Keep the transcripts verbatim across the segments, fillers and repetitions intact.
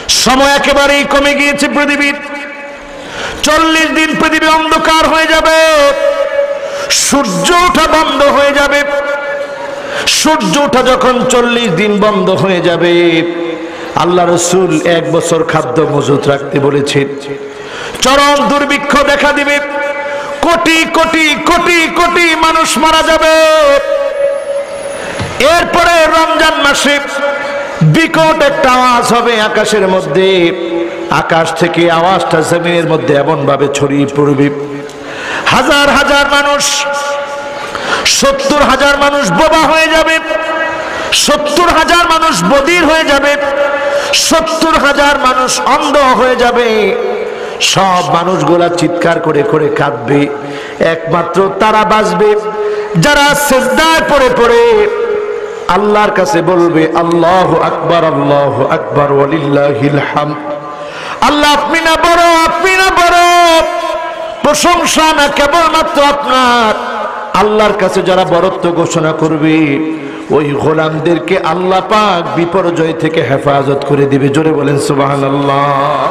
সময় একেবারেই কমে গিয়েছে পৃথিবীর। চল্লিশ দিন পৃথিবী অন্ধকার হয়ে যাবে, সূর্য ওঠা বন্ধ হয়ে যাবে। সূর্য ওঠা যখন চল্লিশ দিন বন্ধ হয়ে যাবে, আল্লাহ রাসূল এক বছর খাদ্য মজুত রাখতে বলেছেন। চরম দুর্ভিক্ষ দেখা দিবে, কোটি কোটি কোটি কোটি মানুষ মারা যাবে। এরপরে রমজান মাসে বিকট একটা আওয়াজ হবে আকাশের মধ্যে, আকাশ থেকে আওয়াজটা জমিনের মধ্যে এমন ভাবে ছড়িয়ে পড়বে, হাজার হাজার মানুষ, সত্তর হাজার মানুষ বোবা হয়ে যাবে, সত্তর হাজার মানুষ বধির হয়ে যাবে, সত্তর হাজার মানুষ অন্ধ হয়ে যাবে। সব মানুষগুলা চিৎকার করে করে কাঁদবে, একমাত্র তারা বাঁচবে যারা সিজদায় পড়ে পড়ে আল্লাহর কাছে বলবে আল্লাহু আকবার, আল্লাহু আকবার, ওয়ালিল্লাহিল হামদ। আল্লাহ আপনি না বড়, আপনি না বড়, প্রশংসা না কেবলমাত্র আপনার। আল্লাহর কাছে যারা বরত্ব ঘোষণা করবে, ওই গোলামদেরকে আল্লাহ পাক বিপর্যয় থেকে হেফাজত করে দিবে। জোরে বলেন সুবহানাল্লাহ।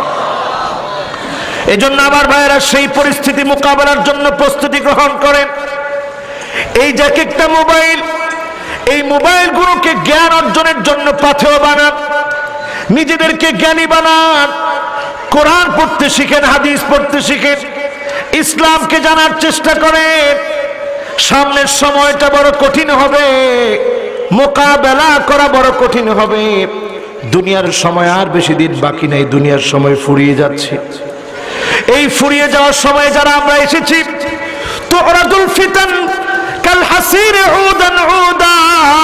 এজন্য আমার ভাইয়েরা সেই পরিস্থিতি মোকাবেলার জন্য প্রস্তুতি গ্রহণ করেন। এই যে একটা মোবাইল, এই মোবাইলগুলোকে জ্ঞান অর্জনের জন্য পাথেয় বানান, নিজেদেরকে জ্ঞানী বানান, কোরআন পড়তে শিখেন, হাদিস পড়তে শিখেন, ইসলামকে জানার চেষ্টা করেন। সামনের সময়টা বড় কঠিন হবে, মোকাবেলা করা বড় কঠিন হবে। দুনিয়ার সময় আর বেশি দিন বাকি নাই, দুনিয়ার সময় ফুরিয়ে যাচ্ছে। এই ফুরিয়ে যাওয়ার সময় যারা আমরা এসেছি, তো ওরাদুল ফিতান কাল হাসির উদান উদা,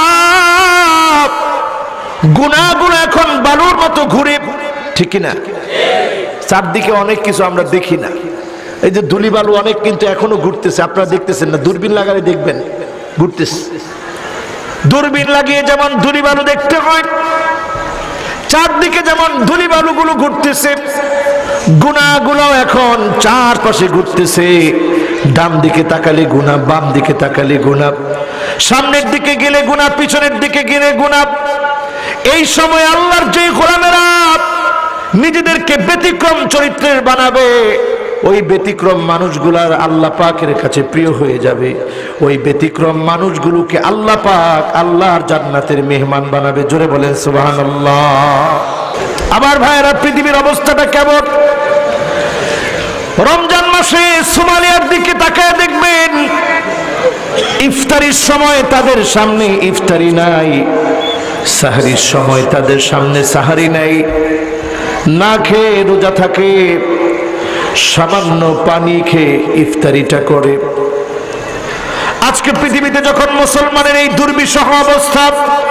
গুনাহগুলো এখন বালুর মতো ঘুরে, ঠিক না? চারদিকে অনেক কিছু আমরা দেখি না, এই যে ধুলি বালু অনেক কিন্তু এখনো ঘুরতেছে, আপনারা দেখতেছেন না? দূরবীন লাগালে দেখবেন ঘুরতেছে। দূরবীন লাগিয়ে যেমন ধুলি বালু দেখতে হয়, চারদিকে যেমন ধুলি বালুগুলো ঘুরতেছে, গুনাহগুলো এখন চারপাশে ঘুরতেছে। ডান দিকে তাকালে গুনাহ, বাম দিকে তাকালে গুনাহ, সামনের দিকে গেলে গুনাহ, পিছনের দিকে গেলে গুনাহ। এই সময় আল্লাহর যে গোলামেরা নিজেদেরকে ব্যতিক্রম চরিত্রের বানাবে, ওই ব্যতিক্রম মানুষগুলার আল্লাহ পাকের কাছে প্রিয় হয়ে যাবে। ওই ব্যতিক্রম মানুষগুলোকে আল্লাহ পাক আল্লাহর জান্নাতের মেহমান বানাবে। জোরে বলেন সুবহানাল্লাহ। আবার ভাইয়েরা, পৃথিবীর অবস্থাটা কেমন? রমজান মাসে সোমালিয়ার দিকে তাকায় দেখবেন, ইফতারির সময় তাদের সামনে ইফতারি নাই, সাহারির সময় তাদের সামনে সাহারি নাই। না খেয়ে রোজা থাকে, সামান্য পানি খেয়ে ইফতারিটা করে। আজকে পৃথিবীতে যখন মুসলমানের এই দুর্বিষহ অবস্থা,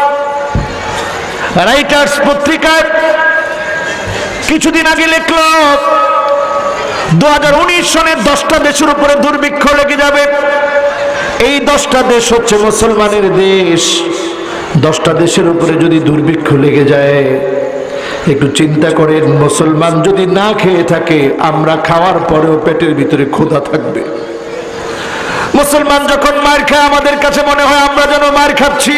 রাইটার্স পত্রিকায় কিছুদিন আগে লিখল দু হাজার উনিশ সনের দশটা দেশের উপরে দুর্ভিক্ষ লেগে যাবে। এই দশটা দেশ হচ্ছে মুসলমানের দেশ। দশটা দেশের উপরে যদি দুর্ভিক্ষ লেগে যায়, একটু চিন্তা করেন, মুসলমান যদি না খেয়ে থাকে, আমরা খাওয়ার পরেও পেটের ভিতরে ক্ষুধা থাকবে। মুসলমান যখন মার খায়, আমাদের কাছে মনে হয় আমরা যেন মার খাচ্ছি।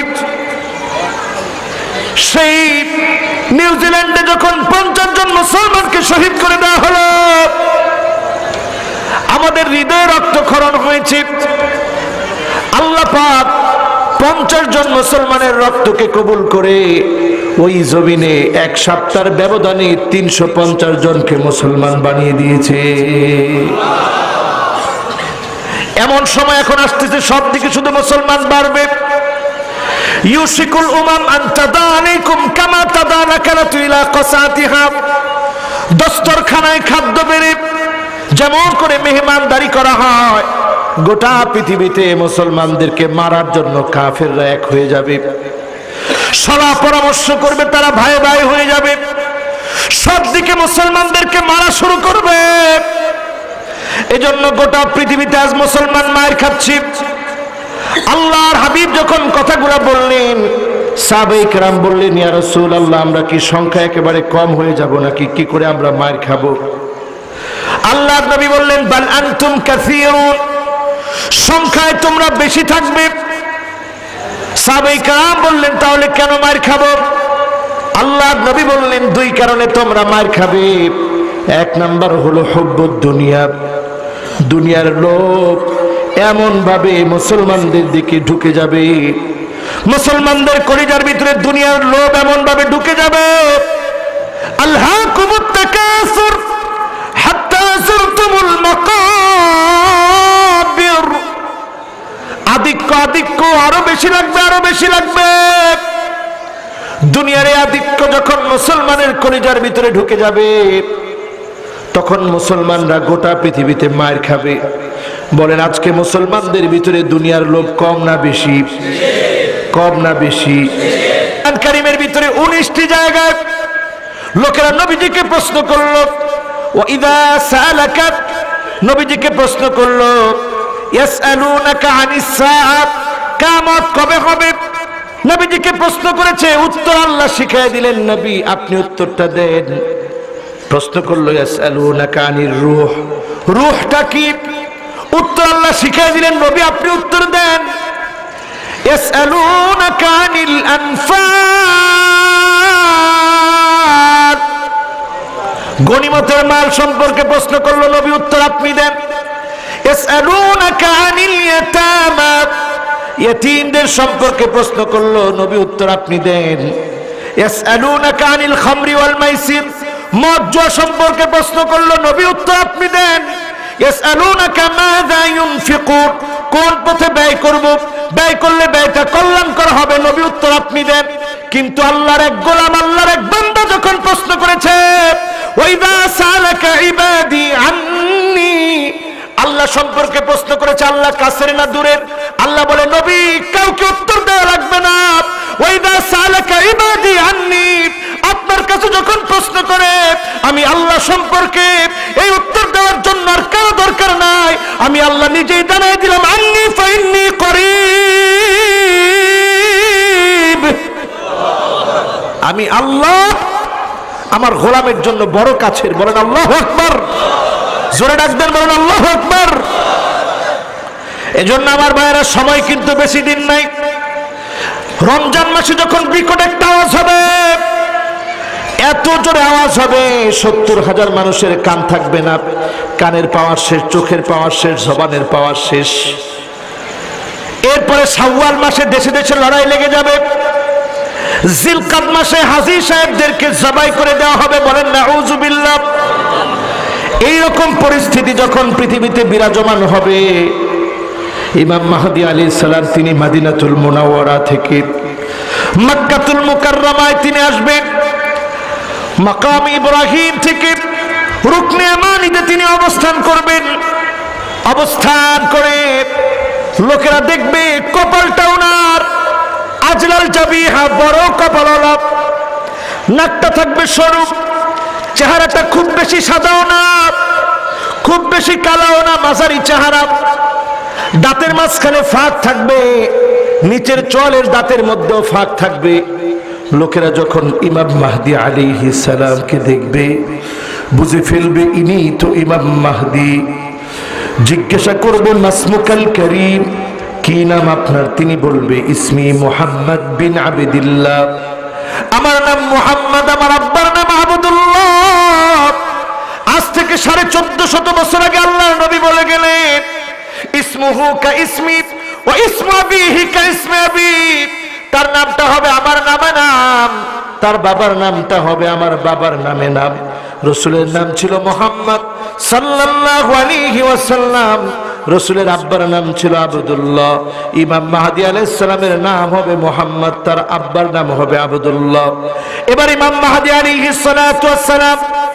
সেই নিউজিল্যান্ডে যখন পঞ্চাশ জন মুসলমানকে শহীদ করে দেওয়া হলো, আমাদের হৃদয়ে রক্তক্ষরণ হয়েছে। আল্লাহ পাক পঞ্চাশ জন মুসলমানের রক্তকে কবুল করে ওই জমিনে এক সপ্তাহের ব্যবধানে তিনশো পঞ্চাশ জনকে মুসলমান বানিয়ে দিয়েছে। এমন সময় এখন আসতেছে, সব দিকে শুধু মুসলমান বাড়বে। ইউশিকুল উমাম আন তাদা আলাইকুম কামা তাদা নাকারাতু ইলা কাসাতিহা। দস্তরখানায় খাদ্য বেড়ে যেমন করে মেহমানদারি করা হয়, গোটা পৃথিবীতে মুসলমানদেরকে মারার জন্য কাফেররা এক হয়ে যাবে। সলা পরামর্শ করবে, তারা ভাই ভাই হয়ে যাবে, সব দিকে মুসলমানদেরকে মারা শুরু করবে। এজন্য গোটা পৃথিবীতে আজ মুসলমান মায়ের খাচ্ছি। আল্লাহর হাবিব যখন কথাগুলো বললেন, সাহাবায়ে কেরাম বললেন, ইয়া রাসূলুল্লাহ, আমরা কি সংখ্যা একেবারে কম হয়ে যাব নাকি? কি করে আমরা মায়ের খাবো? আল্লাহর নবী বললেন, বাল আনতুম কাসীরুন, সংখ্যায় তোমরা বেশি থাকবে। সাহাবায়ে কেরাম বললেন, তাহলে কেন মার খাবো? আল্লাহ নবী বললেন দুই কারণে তোমরা মার খাবে। এক নাম্বার হলো হুব্বুদ দুনিয়া, দুনিয়ার লোভ এমন ভাবে মুসলমানদের দিকে ঢুকে যাবে, মুসলমানদের কলিজার ভিতরে দুনিয়ার লোভ এমন ভাবে ঢুকে যাবে। আলহাকুমুত তাকাসুর হাত্তা যুরতুমুল মাকাবির, আধিক্য আধিক্য আরো বেশি লাগবে, আরো বেশি লাগবে। দুনিয়ার আধিক্য যখন মুসলমানের কলিজার ভিতরে ঢুকে যাবে তখন মুসলমানরা গোটা পৃথিবীতে মার খাবে। বলেন আজকে মুসলমানদের ভিতরে দুনিয়ার লোভ কম না বেশি? কম না বেশি? কোরআন কারীমের ভিতরে উনিশটি জায়গায় লোকেরা নবীজিকে প্রশ্ন করলো, ওয়াইদা সালাকা, নবীজিকে প্রশ্ন করলো, ইয়াসআলুনাকা আনিস সাআ, কিয়ামত কবে হবে? নবীজিকে প্রশ্ন করেছে, উত্তর আল্লাহ শিখিয়ে দিলেন, নবী আপনি উত্তরটা দেন। প্রশ্ন করলো ইয়াসআলুনাকা আনির রূহ, রূহটা কি? উত্তর আল্লাহ শিখিয়ে দিলেন, নবী আপনি উত্তর দেন। ইয়াসআলুনাকা আনিল আনফাল, গনিমতের মাল সম্পর্কে প্রশ্ন করলো, নবী উত্তর আপনি দেন। ইয়াসআলুনাকা আনিল ইয়াতামা, ইয়তীমদের সম্পর্কে প্রশ্ন করলো, নবী উত্তর আপনি দেন। ইয়াসআলুনাকা আনিল খামরি ওয়াল মাইসির, মদ জুয়া সম্পর্কে প্রশ্ন করলো, নবী উত্তর আপনি দেন। ইয়াসআলুনাকা মাযা ইউনফিকুন, কোন পথে ব্যয় করব, ব্যয় করলে ব্যয়টা কল্যাণকর হবে, নবী উত্তর আপনি দেন। কিন্তু আল্লাহর এক গোলাম, আল্লাহর এক বান্দা যখন প্রশ্ন করেছে, ওয়াইদা সালাকা ইবাদি আন্নি, আল্লাহ সম্পর্কে প্রশ্ন করেছে, আল্লাহ কাছের না দূরের? আল্লাহ বলে, নবী কাউকে উত্তর দেওয়া লাগবে না। ওয়াইদা সালাকা ইবাদি আন্নি, আপনার কাছে যখন প্রশ্ন করে আমি আল্লাহ সম্পর্কে, এই উত্তর দেওয়ার জন্য আর কারো দরকার নাই, আমি আল্লাহ নিজেই জানাই দিলাম, আন্নি ফাইন্নি করিব, আমি আল্লাহ আমার গোলামের জন্য বড় কাছের। বলেন আল্লাহু আকবার, জোরে ডাকবেন, বলেন আল্লাহু আকবার। এজন্য আমার ভাইয়েরা সময় কিন্তু বেশি দিন নাই। রমজান মাসে যখন বিকট একটা আওয়াজ হবে, এত জোরে আওয়াজ হবে সত্তর হাজার মানুষের কান থাকবে না, কানের পাওয়ার শেষ, চোখের পাওয়ার শেষ, জবানের পাওয়ার শেষ। এরপরে শাওয়াল মাসে দেশে দেশে লড়াই লেগে যাবে, জিলকাদ মাসে হাজী সাহেবদেরকে জবাই করে দেওয়া হবে। বলেন নাউযুবিল্লাহ। এইরকম পরিস্থিতি যখন পৃথিবীতে বিরাজমান হবে, ইমাম মাহদী আলাইহিস সালাম তিনি মদিনাতুল মুনাওয়ারা থেকে মক্কাতুল মুকাররমায় তিনি আসবেন। মাকাম ইব্রাহিম থেকে রুকনে ইয়ামানিতে তিনি অবস্থান করবেন। অবস্থান করে লোকেরা দেখবে কপালটা ওনার আজলাল জাবিহা, বড় কপালওয়ালা, নাকটা থাকবে সরু, চেহারাটা খুব বেশি সাদাও না, খুব বেশি কালাও না, মাঝারি চেহারা, দাঁতের মাঝখানে ফাঁক থাকবে, নিচের চোয়ালের দাঁতের মধ্যেও ফাঁক থাকবে। লোকেরা যখন ইমাম মাহদী আলাইহিস সালামকে দেখবে বুঝে ফেলবে ইনি তো ইমাম মাহদী। জিজ্ঞাসা করবে মাসমুকাল করিম, কি নাম আপনার? তিনি বলবে ইসমি মুহাম্মদ বিন আবদুল্লাহ, আমার নাম মুহাম্মদ, আমার আব্বার নাম আবদুল্লাহ। আজ থেকে সাড়ে চোদ্দ শত বছর আগে আল্লাহর নবী বলে গেলেন, ইসমুহু কা ইসমি ওয়া ইসমু আবিহি কা ইসমি আবি, তার নামটা হবে আমার নামে নাম, তার বাবার নামটা হবে আমার বাবার নামে নাম। রাসূলের নাম ছিল মুহাম্মদ সাল্লাল্লাহু আলাইহি ওয়াসাল্লাম, রাসূলের আব্বার নাম ছিল আবদুল্লাহ। ইমাম মাহদী আলাইহিস সালামের নাম হবে মুহাম্মদ, তার আব্বার নাম হবে আবদুল্লাহ। এবার ইমাম মাহদী আলাইহিস সালাতু ওয়াস সালাম,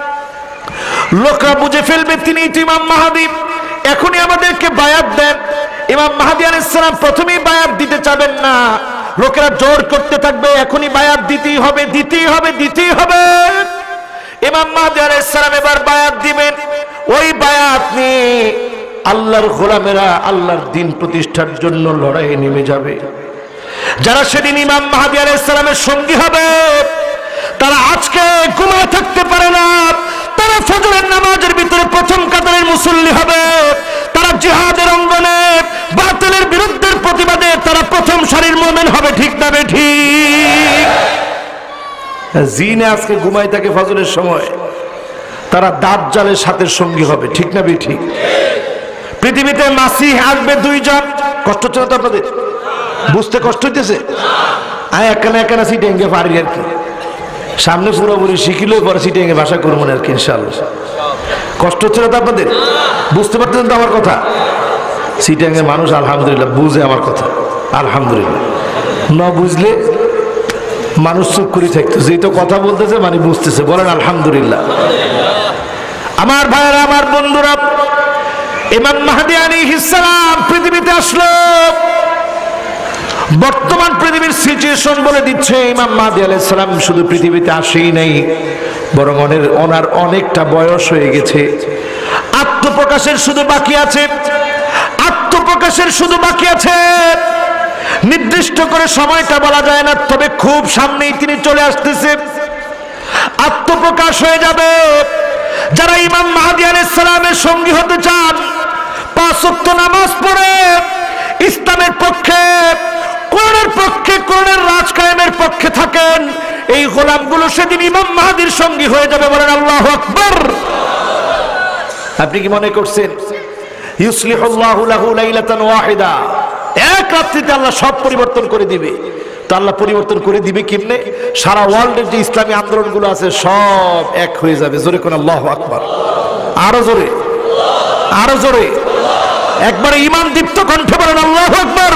লোকরা বুঝে ফেলবে তিনি তো ইমাম মাহদী, এখনই আমাদেরকে বায়াত দেন। ইমাম মাহদী আলাইহিস সালাম প্রথমেই বায়াত দিতে চাবেন না, লোকেরা জোর করতে থাকবে, এখনই বায়াত দিতেই হবে, দিতেই হবে, দিতেই হবে। ইমাম মাহদী আলাইহিস সালাম এবার বায়াত দিবেন। ওই বায়াত নিয়ে আল্লাহর গোলামেরা আল্লাহর দ্বীন প্রতিষ্ঠার জন্য লড়াইয়ে নেমে যাবে। যারা সেদিন ইমাম মাহদী আলাইহিস সালামের সঙ্গী হবে, তারা আজকে ঘুমায় থাকতে পারে না, তারা ফজরের নামাজের ভিতরে প্রথম কাতারের মুসল্লি হবে, তারা জিহাদের অঙ্গনে বাতিলের বিরুদ্ধে প্রতিবাদে তারা প্রথম সারির মুমিন হবে। ঠিক না ঠিক? জিনে আজকে ঘুমাই থাকে ফজরের সময়, তারা দাজ্জালের সাথে সঙ্গী হবে। ঠিক না বে ঠিক? পৃথিবীতে মাসিহ আসবে দুইজন। কষ্ট হচ্ছে না তো আপনাদের? বুঝতে কষ্ট হইতেছে? আয় একখানা একখানা সিটেঙ্গে পারি আর কি, সামনে পুরোপুরি শিখিলেও পরে সিটেঙ্গে ভাষা করবো না আর কি ইনশাআল্লাহ। কষ্ট হচ্ছে না তো আপনাদের? বুঝতে পারতেছেন তো আমার কথা? সিটেঙ্গে মানুষ আলহামদুলিল্লাহ বুঝে আমার কথা, আলহামদুলিল্লাহ। না বুঝলে মানুষ চুপ করে থাকতো, যেই তো কথা বলতেছে মানে বুঝতেছে, বলেন আলহামদুলিল্লাহ। আমার ভাইয়েরা, আমার বন্ধুরা, ইমাম মাহদী আলাইহিস সালাম পৃথিবীতে আসলো। বর্তমান পৃথিবীর সিচুয়েশন বলে দিচ্ছে ইমাম মাহদী আলাইহিস সালাম শুধু পৃথিবীতে আসেই নাই, বরং ওনার অনেকটা বয়স হয়ে গেছে। আত্মপ্রকাশের শুধু বাকি আছে, আত্মপ্রকাশের শুধু বাকি আছে। নির্দিষ্ট করে সময়টা বলা যায় না, তবে খুব সামনেই তিনি চলে আসতেছে, আত্মপ্রকাশ হয়ে যাবে। যারা ইমাম মাহদী আলাইহিস সালামের সঙ্গী হতে চান, পাঁচ ওয়াক্ত নামাজ পড়ে ইসলামের পক্ষে, কোরআনের পক্ষে, কোরআনের রাজ কায়েমের পক্ষে থাকেন, এই গোলামগুলো সেদিন ইমাম মাহদীর সঙ্গী হয়ে যাবে। বলেন আল্লাহু আকবার। আপনি কি মনে করছেন ইউসলিহুল্লাহু লাহু লাইলাতান ওয়াহিদা, এক রাত্রিতে আল্লাহ সব পরিবর্তন করে দিবে? তো আল্লাহ পরিবর্তন করে দিবে কেমনে? সারা ওয়ার্ল্ডের যে ইসলামী আন্দোলনগুলো আছে সব এক হয়ে যাবে। জোরে কোন আল্লাহু আকবার, আরো জোরে, আরো জোরে, একবারে ঈমান দীপ্ত কণ্ঠে বলেন আল্লাহু আকবার।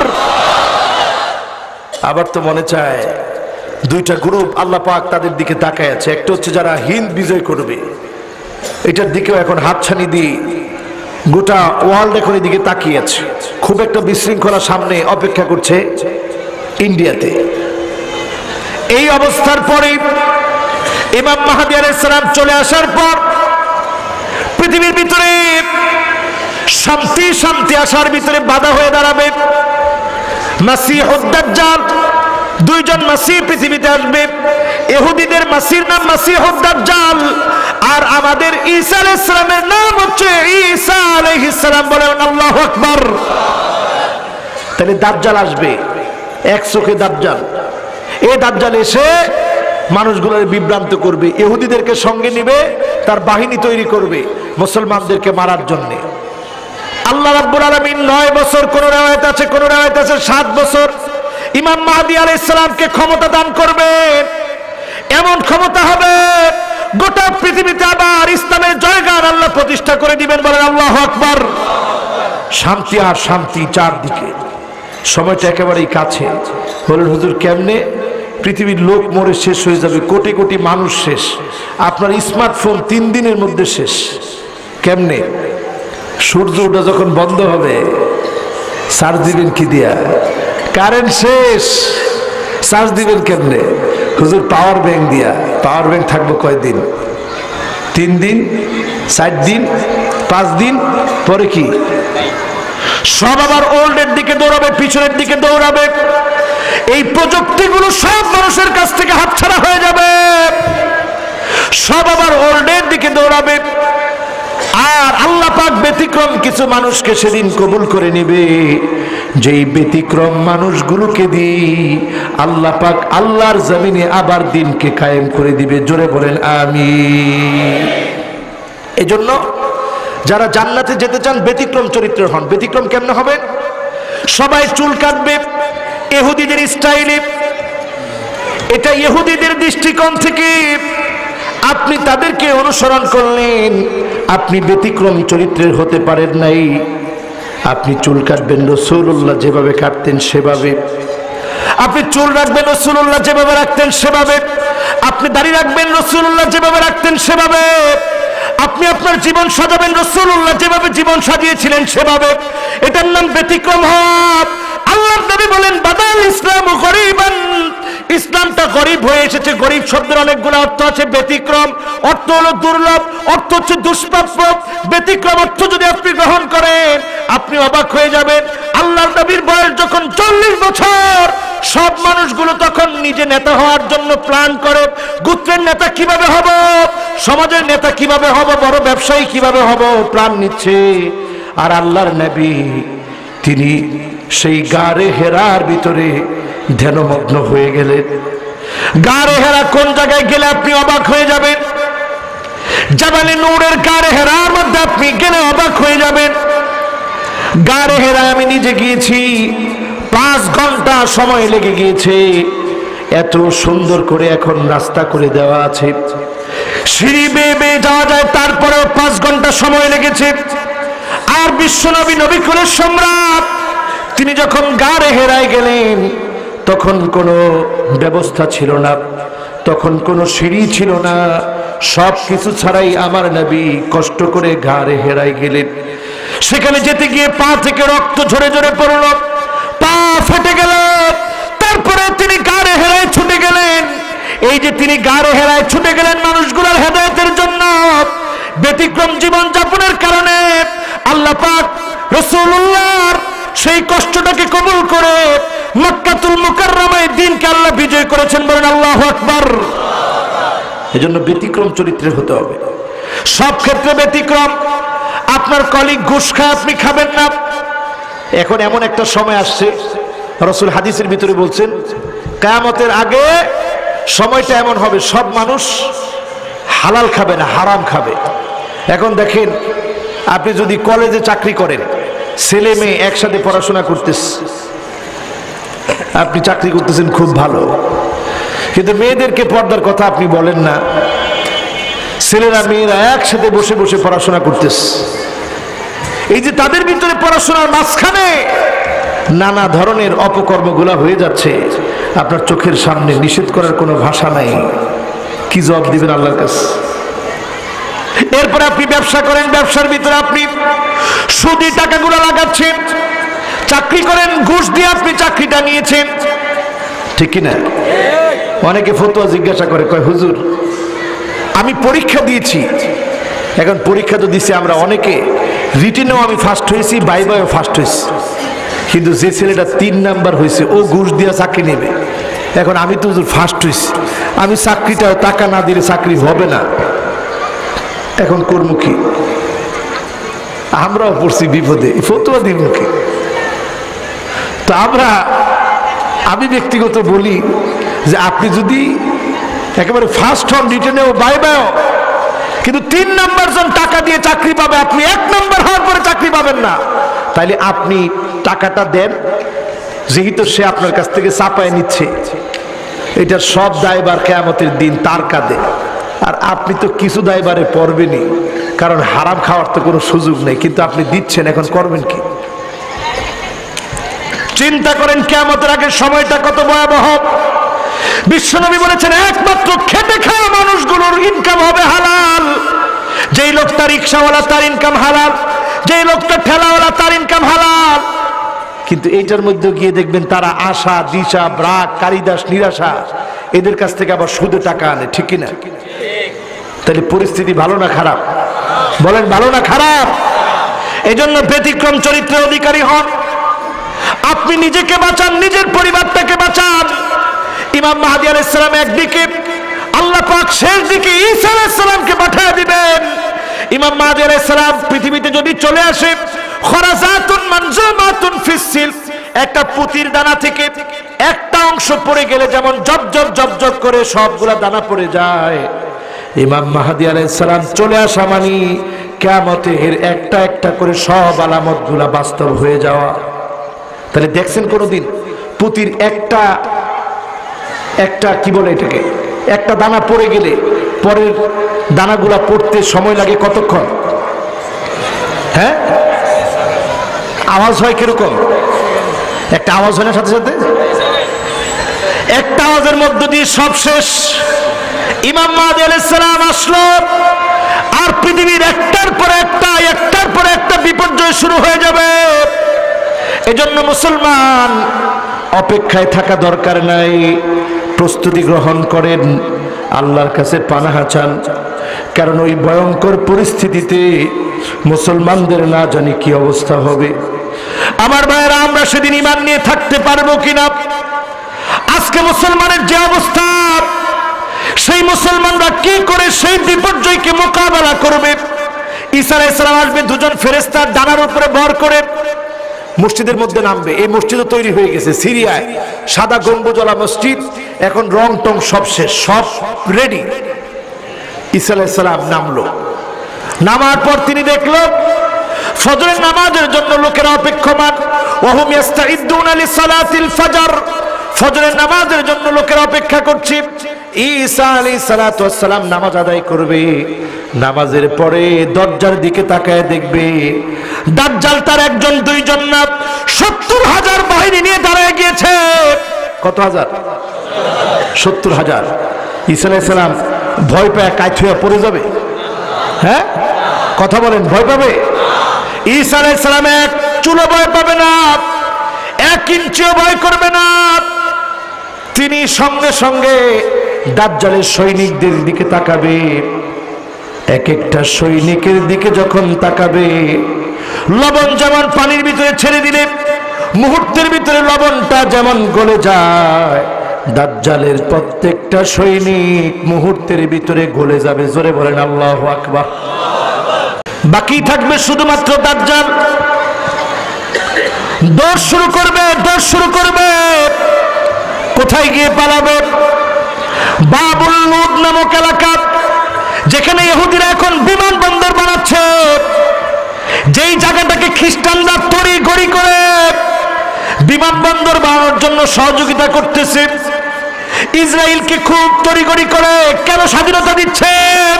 আবার তো মনে চায় দুইটা গ্রুপ আল্লাহ পাক তাদের দিকে তাকায় আছে। একটা হচ্ছে যারা হিন্দ বিজয় করবে, এটার দিকেও এখন হাতছানি দিয়ে গোটা ওয়ার্ল্ড এখন এদিকে তাকিয়ে আছে। খুব একটা বিশৃঙ্খলা সামনে অপেক্ষা করছে ইন্ডিয়াতে। এই অবস্থার পরে ইমাম মাহদী আলাইহিস সালাম চলে আসার পর পৃথিবীর ভিতরে শান্তি শান্তি আসার ভিতরে বাধা হয়ে দাঁড়াবে। মাসিহুদ দাজ্জাল, দুইজন মাসিহ পৃথিবীতে আসবে। ইহুদিদের মাসির নাম মাসিহুদ দাজ্জাল, আর আমাদের ঈসা আলাইহিস সালামের নাম হচ্ছে ঈসা আলাইহিস সালাম। বলেন আল্লাহু আকবার। তাহলে দাজ্জাল আসবে, এক চোখে দাজ্জাল। এই দাজ্জাল এসে মানুষগুলোর বিভ্রান্ত করবে, ইহুদিদেরকে সঙ্গে নিবে, তার বাহিনী তৈরি করবে মুসলমানদেরকে মারার জন্য। আল্লাহ রাব্বুল আলামিন নয় বছর, কোন রিওয়ায়াত আছে, কোন রিওয়ায়াত আছে সাত বছর ইমাম মাহদী আলাইহিস সালামকে ক্ষমতা দান করবেন। এমন ক্ষমতা হবে গোটা পৃথিবীতে আবার ইসলামের জয়গান আল্লাহ প্রতিষ্ঠা করে দিবেন। বলেন আল্লাহু আকবার। শান্তি আর শান্তি চারদিকে, সময়টা একেবারেই কাছে। বলেন হুজুর কেমনে? পৃথিবীর লোক মরে শেষ হয়ে যাবে, কোটি কোটি মানুষ শেষ, আপনার স্মার্টফোন তিন দিনের মধ্যে শেষ। কেমনে? সূর্য ওঠা যখন বন্ধ হবে চার্জ দিবেন কি দিয়া? কারেন্ট শেষ, চার্জ দিবেন কেমনে? হুজুর পাওয়ার ব্যাংক দিয়া। পাওয়ার ব্যাংক থাকবো কয়দিন? তিন দিন, চার দিন, পাঁচ দিন, পরে কি সব আবার ওল্ডের দিকে দৌড়াবে, পিছনের দিকে দৌড়াবে। এই প্রযুক্তিগুলো সব মানুষের কাছ থেকে হাতছাড়া হয়ে যাবে, সব আবার ওল্ডের দিকে দৌড়াবে। আর আল্লাহ পাক ব্যতিক্রম কিছু মানুষকে সেদিন কবুল করে নিবে, যেই ব্যতিক্রম মানুষগুলোকে দিয়ে আল্লাহ পাক আল্লাহর জমিনে আবার দিনকে কায়েম করে দিবে। জোরে বলেন আমিন। এজন্য যারা জান্নাতে যেতে চান ব্যতিক্রম চরিত্রের হন। ব্যতিক্রম কেমনে হবে? সবাই চুল কাটবে ইহুদিদের স্টাইলে। এটা ইহুদিদের দৃষ্টিকোণ থেকে আপনি তাদেরকে অনুসরণ করলেন, আপনি ব্যতিক্রম চরিত্রের হতে পারেন নাই। আপনি চুল কাটবেন রাসূলুল্লাহ যেভাবে কাটতেন সেভাবে, আপনি চুল রাখবেন রাসূলুল্লাহ যেভাবে রাখতেন সেভাবে, আপনি দাড়ি রাখবেন রাসূলুল্লাহ যেভাবে রাখতেন সেভাবে, আপনি আপনার জীবন সাজাবেন রাসূলুল্লাহ যেভাবে জীবন সাজিয়েছিলেন সেভাবে। এটার নাম ব্যতিক্রম হওয়া। আল্লাহর নবী বলেন বাদাল ইসলামু গরীবান, ইসলামটা গরিব হয়ে এসেছে। গরিব শব্দের অনেকগুলো অর্থ আছে। ব্যতিক্রম অর্থ হলো দুর্লভ, অর্থ হচ্ছে দুষ্প্রাপ্য। ব্যতিক্রম অর্থ যদি আপনি গ্রহণ করেন আপনি অবাক হয়ে যাবেন। আল্লাহর নবীর বয়স যখন চল্লিশ বছর, সব মানুষগুলো তখন নিজে নেতা হওয়ার জন্য প্ল্যান করে। গোত্রের নেতা কিভাবে হব, সমাজের নেতা কিভাবে হব, বড় ব্যবসায়ী কিভাবে হব, প্ল্যান নিচ্ছে। আর আল্লাহর নবী তিনি সেই গারে হেরার ভিতরে ধ্যানমগ্ন হয়ে গেলেন। গারে হেরা কোন জায়গায় গেলে আপনি অবাক হয়ে যাবেন। জাবালে নূরের গারে হেরার মধ্যে আপনি গেলে অবাক হয়ে যাবেন। গারে হেরা আমি নিজে গিয়েছি, পাঁচ ঘন্টা সময় লেগে গিয়েছে। এত সুন্দর করে এখন রাস্তা করে দেওয়া আছে, সিঁড়ি বেয়ে বেয়ে যাওয়া যায়, তারপরেও পাঁচ ঘন্টা সময় লেগেছে। আর বিশ্বনবী নবী কুলের সম্রাট তিনি যখন গারে হেরায় গেলেন তখন কোনো ব্যবস্থা ছিল না, তখন কোনো সিঁড়ি ছিল না, সব কিছু ছাড়াই আমার নবী কষ্ট করে গারে হেরায় গেলেন। সেখানে যেতে গিয়ে পা থেকে রক্ত ঝরে ঝরে পড়ল, পা ফেটে গেল। তারপরে তিনি গারে হেরায় ছুটে গেলেন। এই যে তিনি গারে হেরায় ছুটে গেলেন মানুষগুলোর হেদায়েতের জন্য, ব্যতিক্রম জীবন যাপনের কারণে আল্লাহ পাক রাসূলুল্লাহর সেই কষ্টটাকে কবুল করে মক্কাতুল মুকাররমায় দ্বীনকে আল্লাহ বিজয় করেছেন। বলেন আল্লাহু আকবার। এজন্য ব্যতিক্রম চরিত্রের হতে হবে, সব ক্ষেত্রে ব্যতিক্রম। আপনার কলিগ ঘুষ খায়, আপনি খাবেন না। এখন এমন একটা সময় আসছে, রাসূল হাদিসের ভিতরে বলছেন কিয়ামতের আগে সময়টা এমন হবে সব মানুষ হালাল খাবে না, হারাম খাবে। এখন দেখেন, আপনি যদি কলেজে চাকরি করেন, ছেলে মেয়ে একসাথে পড়াশোনা করতেছে, আপনি চাকরি করতেছেন খুব ভালো, কিন্তু মেয়েদেরকে পর্দার কথা আপনি বলেন না। ছেলেরা মেয়েরা একসাথে বসে বসে পড়াশোনা করতেছে। এই যে তাদের ভিতরে পড়াশোনার মাঝখানে নানা ধরনের অপকর্মগুলা হয়ে যাচ্ছে, আপনার চোখের সামনে, নিষেধ করার কোনো ভাষা নাই। কি জবাব দিবেন আল্লাহর কাছে? এরপরে আপনি ব্যবসা করেন, ব্যবসার ভিতরে আপনি সুদি টাকাগুলো লাগাচ্ছেন। চাকরি করেন, ঘুষ দিয়ে আপনি চাকরিটা নিয়েছেন, ঠিক কিনা? অনেকে ফতোয়া জিজ্ঞাসা করে, কয় হুজুর আমি পরীক্ষা দিয়েছি, এখন পরীক্ষা তো দিছি আমরা অনেকে, রিটেনেও আমি ফার্স্ট হয়েছি, বাইবায়ও ফার্স্ট হয়েছি, কিন্তু যে ছেলেটা তিন নাম্বার হয়েছে ও ঘুষ দিয়ে চাকরি নেবে। এখন আমি তো হুজুর ফার্স্ট হয়েছি, আমি চাকরিটা টাকা না দিলে চাকরি হবে না, এখন করবো কি? আমরাও পড়ছি বিপদে, ফতোয়া দিব কি? তো আমরা, আমি ব্যক্তিগত বলি যে আপনি যদি একেবারে ফার্স্ট হন, রিটেনেও বাইবায়ও, কিন্তু তিন নাম্বার জন টাকা দিয়ে চাকরি পাবে, আপনি এক নাম্বার হওয়ার পরে চাকরি পাবেন না, তাইলে আপনি টাকাটা দেন, যেহেতু সে আপনার কাছ থেকে চাপায় নিচ্ছে, এটার সব দায়ভার কিয়ামতের দিন তার কাঁধে। আর আপনি তো কিছু দায়ভারে পড়বেনই, কারণ হারাম খাওয়ার তো কোনো সুযোগ নেই, কিন্তু আপনি দিচ্ছেন, এখন করবেন কি? চিন্তা করেন কিয়ামতের আগে সময়টা কত ভয়াবহ। বিশ্বনবী বলেছেন একমাত্র খেটে খাওয়া মানুষগুলোর ইনকাম হবে হালাল। যেই লোকটা রিকশাওয়ালা তার ইনকাম হালাল, যেই লোকটা ঠেলাওয়ালা তার ইনকাম হালাল, কিন্তু এইটার মধ্যে গিয়ে দেখবেন তারা আশা, দিশা, ব্রাক, কারিদাস, নিরাশা, এদের কাছ থেকে আবার সুদে টাকা আনে, ঠিক কিনা? তাহলে পরিস্থিতি ভালো না খারাপ? বলেন ভালো না খারাপ? এজন্য ব্যতিক্রম চরিত্রের অধিকারী হন। আপনি নিজেকে বাঁচান, নিজের পরিবারটাকে বাঁচান। ইমাম মাহদী আলাইহিস সালাম একদিকে, আল্লাহ পাক শেষ দিকে ঈসা আলাইহিস সালামকে পাঠিয়ে দিবেন। ইমাম মাহদী আলাইহিস সালাম পৃথিবীতে যদি চলে আসে, খরাজাতুন মানজুমাতুন ফিস-সিল, একটা পুতির দানা থেকে একটা অংশ পড়ে গেলে যেমন জবজব জবজব করে সবগুলা দানা পড়ে যায়, ইমাম মাহদী আলাইহিস সালাম চলে আসা মানে কিয়ামতের একটা একটা করে সব আলামতগুলা বাস্তব হয়ে যাওয়া। তাহলে দেখছেন কোনদিন পুতির একটা একটা কি বলে এটাকে, একটা দানা পড়ে গেলে পরের দানাগুলা পড়তে সময় লাগে কতক্ষণ? হ্যাঁ, আওয়াজ হয় কিরকম? একটা আওয়াজ হয় না সাথে সাথে, একটা আওয়াজের মধ্য দিয়ে সব শেষ। ইমাম মাহদী আলাইহিস সালাম আসলো, আর পৃথিবীর একটার পর একটা একটার পর একটা বিপর্যয় শুরু হয়ে যাবে। এজন্য মুসলমান অপেক্ষায় থাকা দরকার নাই, প্রস্তুতি গ্রহণ করেন, আল্লাহর কাছে পানাহা চান, কারণ ওই ভয়ঙ্কর পরিস্থিতিতে মুসলমানদের না জানি কি অবস্থা হবে। আমার ভাইয়েরা, আমরা সেদিন ঈমান নিয়ে থাকতে পারবো কিনা? আজকে মুসলমানের যে অবস্থা, সেই মুসলমানরা কি করে সেই বিপর্যয়কে মোকাবেলা করবে? ঈসা আলাইহিস সালাম আসবে দুজন ফেরেশতার ডানার উপরে ভর করে, মসজিদের মধ্যে নামবে। এই মসজিদও তৈরি হয়ে গেছে সিরিয়ায়, সাদা গম্বুজওয়ালা মসজিদ, এখন রং টং সব শেষ, সব রেডি। ঈসা আলাইহিস সালাম নামলো, নামার পর তিনি দেখলো ফজরের নামাজের জন্য লোকেরা অপেক্ষমান। ওয়াহুম ইস্তাইদুনা লিসালাতিল ফজর, ফজরের নামাজের জন্য লোকেরা অপেক্ষা করছে। ঈসা আলাইহিস সালাতু ওয়াস সালাম নামাজ আদায় করবে, নামাজের পরে দরজার দিকে তাকায় দেখবে দাজ্জাল তার একজন দুইজন না সত্তর হাজার বাহিনী নিয়ে দাঁড়ায় গিয়েছে। কত হাজার? সত্তর হাজার। ঈসা আলাইহিস সালাম ভয় পেয়ে কাইত হয়ে পড়ে যাবে? হ্যাঁ, কথা বলেন, ভয় পাবে? ঈসা আলাইহিস সালাম এক চুলো ভয় পাবে না, এক ইঞ্চিও ভয় করবে না। তিনি সঙ্গে সঙ্গে দাজ্জালের সৈনিকদের দিকে তাকাবে। এক একটা সৈনিকের দিকে যখন তাকাবে, লবণ যেমন পানির ভিতরে ছেড়ে দিলে মুহূর্তের ভিতরে লবণটা যেমন গলে যায়, দাজ্জালের প্রত্যেকটা সৈনিক মুহূর্তের ভিতরে গলে যাবে। জোরে বলেন আল্লাহু আকবার। বাকি থাকবে শুধুমাত্র দাজ্জাল। দৌড় শুরু করবে, দৌড় শুরু করবে। কোথায় গিয়ে পালাবে? বাবুল লুদ নামক এলাকা, যেখানে ইহুদিরা এখন বিমানবন্দর বানাচ্ছে, যেই জায়গাটাকে খ্রিস্টানরা তড়ি গড়ি করে বিমানবন্দর বানানোর জন্য সহযোগিতা করতেছে। ইসরায়েলকে খুব তড়িগড়ি করে কেন স্বাধীনতা দিচ্ছে,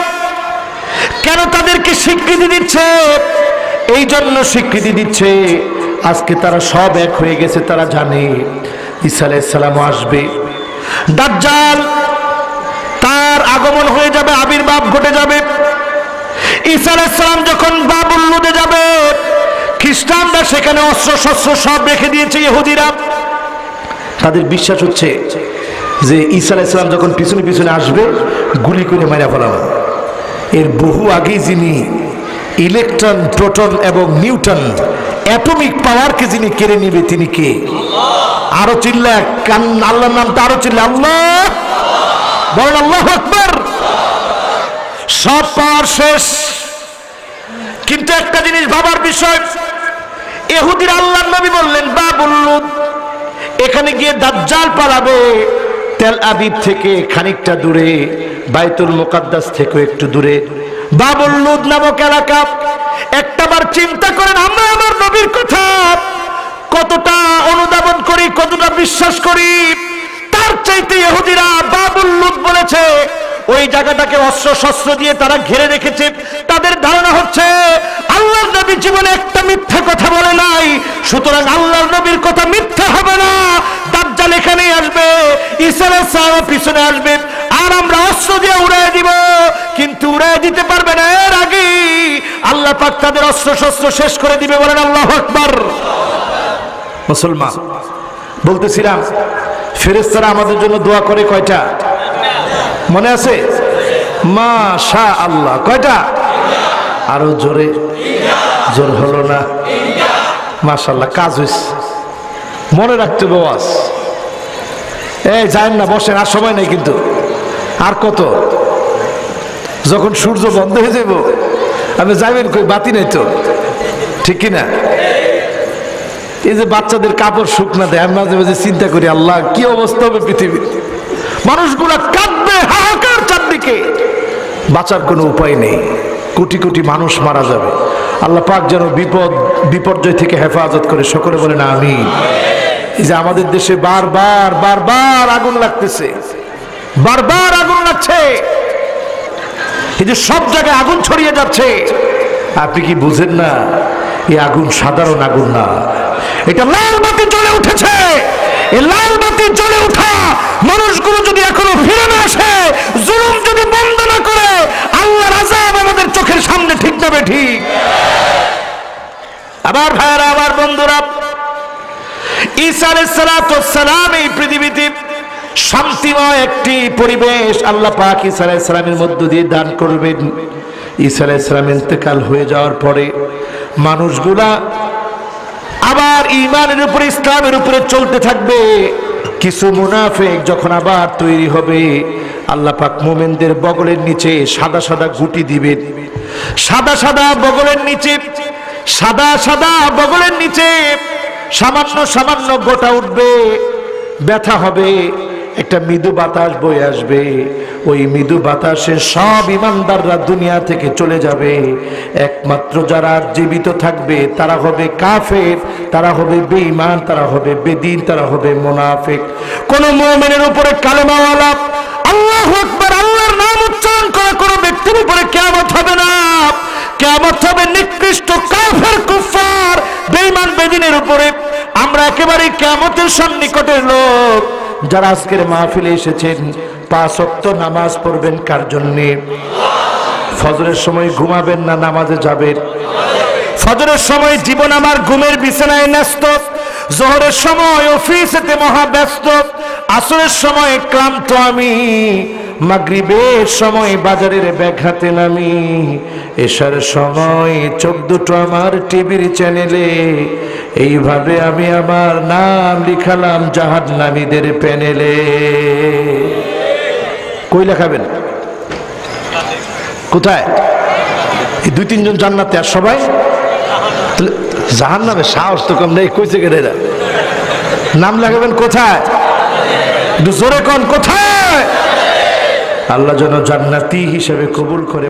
কেন তাদেরকে স্বীকৃতি দিচ্ছে? এই জন্য স্বীকৃতি দিচ্ছে, আজকে তারা সব এক হয়ে গেছে, তারা জানে ঈসা আলাইহিস সালাম আসবে, দাজ্জাল তার আগমন হয়ে যাবে, আবির্ভাব ঘটে যাবে। ঈসা আলাইহিস সালাম যখন বাবুল লুদে যাবে, খ্রিস্টানরা সেখানে অস্ত্র শস্ত্র সব রেখে দিয়েছে। ইহুদিরা, তাদের বিশ্বাস হচ্ছে যে ঈসা আলাইহিস সালাম যখন পিছনে পিছনে আসবে গুলি করে মারা ফেলাবে। এর বহু আগে যিনি ইলেকট্রন, প্রোটন এবং নিউটন অ্যাটমিক পাওয়ারকে যিনি কেড়ে নিবে তিনি কে? আরো চিল্লা কান আল্লাহর নামটা আরো চিল্লা আল্লাহ বলেন, আল্লাহু আকবার। সব পাওয়ার শেষ, কিন্তু একটা জিনিস ভাবার বিষয়, ইহুদির আল্লাহর নবী বললেন বাবুল লুদ, এখানে গিয়ে দাজ্জাল পালাবে তেল আবিব থেকে খানিকটা দূরে, বাইতুল মুকাদ্দাস থেকে একটু দূরে বাবুল লুদ নামক এলাকা। একটাবার চিন্তা করেন, আমরা আমার নবীর কথা কতটা অনুধাবন করি, কতটা বিশ্বাস করি। তার চাইতে ইহুদিরা বাবুল লুদ বলেছে, ওই জায়গাটাকে অস্ত্র শস্ত্র দিয়ে তারা ঘিরে রেখেছে। তাদের ধারণা হচ্ছে আল্লাহর নবী জীবনে একটা মিথ্যা কথা বলে নাই, সুতরাং আল্লাহর নবীর কথা মিথ্যা হবে না। দাজ্জাল এখানেই আসবে, ঈসা আলাইহিস সালাম পিছনে আসবে, আর আমরা অস্ত্র দিয়ে উড়াই দিব। কিন্তু উড়াই দিতে পারবে না, এর আগে আল্লাহ পাক তাদের অস্ত্র শস্ত্র শেষ করে দিবে। বলেন আল্লাহু আকবার। মুসলমান, বলতেছিলাম ফেরেশতারা আমাদের জন্য দোয়া করে কয়টা? মনে আছে? মাশাআল্লাহ, কয়টা? আরো জোরে, জোর হলো না। মাশাআল্লাহ, কাজ হইছে, মনে রাখতে বাস। এই যান না, বসেন, আর সময় নেই কিন্তু। আর কত? যখন সূর্য বন্ধ হয়ে যাব আপনি যাবেন কই? বাতি নেই তো, ঠিক কিনা? এই যে বাচ্চাদের কাপড় শুকনা দেয়, আমি মাঝে মাঝে চিন্তা করি আল্লাহ কি অবস্থা হবে পৃথিবীর। মানুষগুলা কাঁদবে, হাহাকার চারদিকে, বাঁচার কোনো উপায় নেই, কোটি কোটি মানুষ মারা যাবে। আল্লাহ পাক যেন বিপদ বিপর্যয় থেকে হেফাজত করে, সকলে বলেন আমিন। এই যে আমাদের দেশে বারবার বারবার আগুন লাগতেছে, বারবার আগুন লাগছে, এই যে সব জায়গায় আগুন ছড়িয়ে যাচ্ছে, আপনি কি বুঝেন না এই আগুন সাধারণ আগুন না, এটা লাল বাতি জ্বলে উঠেছে। এই লাল বাতি জ্বলে উঠা মানুষগুলো যদি এখনো ফিরে না আসে, জুলুম যদি বন্ধ না করে, আল্লাহর আযাব আমাদের চোখের সামনে, ঠিক না ঠিক? আবার ভাইরা, আবার বন্ধুরা, ঈসা আলাইহিস সালাতু ওয়াস সালাম এই পৃথিবীতে শান্তিময় একটি পরিবেশ আল্লাহ পাক ঈসা আলাইহিস সালামের মধ্য দিয়ে দান করবেন। ঈসা আলাইহিস সালাম ইন্তেকাল হয়ে যাওয়ার পরে মানুষগুলা আবার ঈমানের উপরে, ইসলামের উপরে চলতে থাকবে। কিছু মুনাফিক যখন আবার তৈরি হবে, আল্লাহ পাক মুমিনদের বগলের নিচে সাদা সাদা গুটি দিবেন। সাদা সাদা বগলের নিচে, সাদা সাদা বগলের নিচে সামান্য সামান্য গোটা উঠবে, ব্যথা হবে, একটা মৃদু বাতাস বয়ে আসবে, ওই মৃদু বাতাসে সব ইমানদাররা দুনিয়া থেকে চলে যাবে। একমাত্র যারা জীবিত থাকবে তারা হবে কাফের, তারা হবে বেঈমান, তারা হবে বেদিন, তারা হবে মুনাফিক। কোন মুমিনের উপরে কালেমাওয়ালা আল্লাহু আকবার আল্লাহর নাম উচ্চারণ করা কোন ব্যক্তির উপরে কিয়ামত হবে না। কিয়ামত হবে নিকৃষ্ট কাফের কুফার বেঈমান বেদিনের উপরে। আমরা একেবারে কিয়ামতের সন্নিকটের লোক। যারা আজকের মাহফিলে এসেছেন পাঁচ ওয়াক্ত নামাজ পড়বেন কার জন্যে? ফজরের সময় ঘুমাবেন না নামাজে যাবেন? ফজরের সময় জীবন আমার ঘুমের বিছানায় ন্যস্ত, জোহরের সময় অফিসেতে মহাব্যস্ত, আসরের সময় ক্লান্ত আমি, মাগরিবের সময় বাজারের ব্যাগ হাতে নামি, এশার সময় চোখ দুটো আমার টিভির চ্যানেলে। এইভাবে আমি আমার নাম লিখালাম জাহান্নামীদের প্যানেলে। কই লেখাবেন? কোথায়? এই দুই তিনজন জান্নাতে, আর সবাই জাহান্নামে। সাহস তো কম নেই, কইছে কেটে নাম লেখাবেন কোথায়? জোরে কোন কোথায়? আল্লাহ যেন জান্নাতি হিসেবে কবুল করে।